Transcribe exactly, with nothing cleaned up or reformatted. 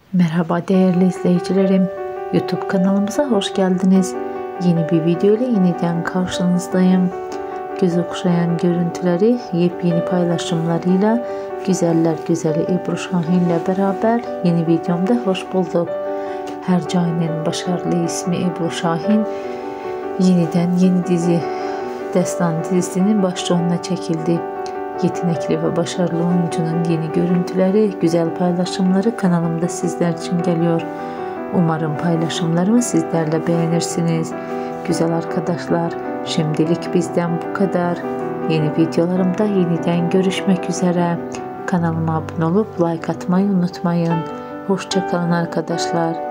Merhaba değerli izleyicilerim. YouTube kanalımıza hoş geldiniz. Yeni bir video ile yeniden karşınızdayım. Göz okşayan görüntüleri, yepyeni paylaşımlarıyla güzeller güzeli Ebru Şahin ile beraber yeni videomda hoş bulduk. Hercai'nin başarılı ismi Ebru Şahin yeniden yeni dizi Destan dizisinin başrolüne çekildi. Yetenekli ve başarılı oyuncunun yeni görüntüleri, güzel paylaşımları kanalımda sizler için geliyor. Umarım paylaşımlarımı sizlerle beğenirsiniz. Güzel arkadaşlar, şimdilik bizden bu kadar. Yeni videolarımda yeniden görüşmek üzere. Kanalıma abone olup like atmayı unutmayın. Hoşça kalın arkadaşlar.